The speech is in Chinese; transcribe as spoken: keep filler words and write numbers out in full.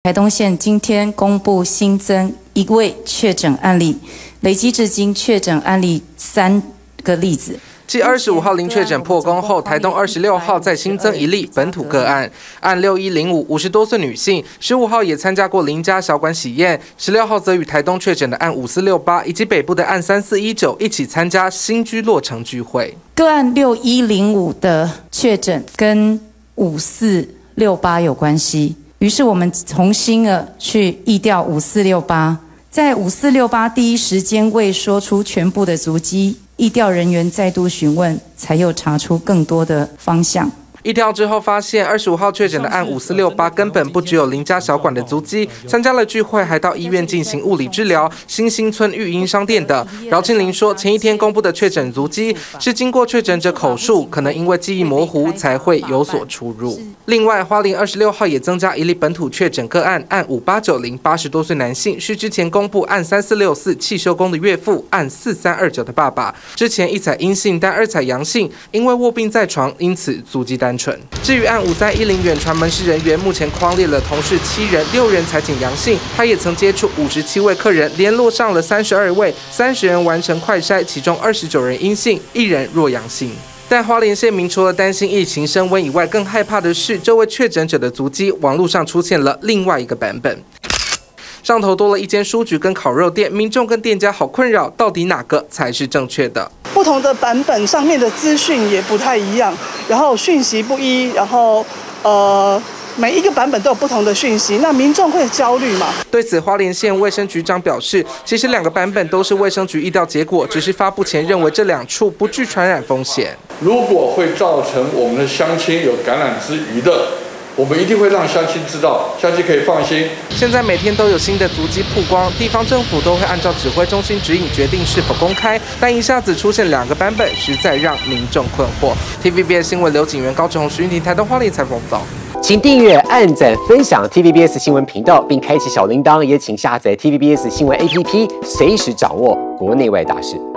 台东县今天公布新增一位确诊案例，累积至今确诊案例三个例子。 继二十五号零确诊破功后，台东二十六号再新增一例本土个案，案六一零五五十多岁女性，十五号也参加过邻家小馆喜宴，十六号则与台东确诊的案五四六八以及北部的案三四一九一起参加新居落成聚会。 个案六一零五的确诊跟五四六八有关系，于是我们重新的去疫调五四六八，在五四六八第一时间未说出全部的足迹。 疫调人员再度询问，才又查出更多的方向。 疫调之后发现，二十五号确诊的案五四六八根本不只有邻家小馆的足迹，参加了聚会，还到医院进行物理治疗。新兴村育婴商店等。饶庆林说，前一天公布的确诊足迹是经过确诊者口述，可能因为记忆模糊才会有所出入。另外，花莲二十六号也增加一例本土确诊个案，案五八九零八十多岁男性，是之前公布案三四六四汽修工的岳父，案四三二九的爸爸。之前一采阴性，但二采阳性，因为卧病在床，因此足迹单纯。 至于案五三一零远传门市人员，目前匡列了同事七人，六人采检阳性。他也曾接触五十七位客人，联络上了三十二位，三十人完成快筛，其中二十九人阴性，一人弱阳性。 但花莲县民除了担心疫情升温以外，更害怕的是这位确诊者的足迹，网络上出现了另外一个版本。 上头多了一间书局跟烤肉店，民众跟店家好困扰，到底哪个才是正确的？ 不同的版本上面的资讯也不太一样，然后讯息不一，然后呃。 每一个版本都有不同的讯息，那民众会焦虑吗？ 对此，花莲县卫生局长表示，其实两个版本都是卫生局疫调结果，只是发布前认为这两处不具传染风险。 如果会造成我们的乡亲有感染之虞的，我们一定会让乡亲知道，乡亲可以放心。现在每天都有新的足迹曝光，地方政府都会按照指挥中心指引决定是否公开，但一下子出现两个版本，实在让民众困惑。T V B S 新闻刘景元、高志宏、徐云婷，台东花莲采访报道。 请订阅、按赞、分享 T V B S 新闻频道，并开启小铃铛，也请下载 T V B S 新闻 A P P， 随时掌握国内外大事。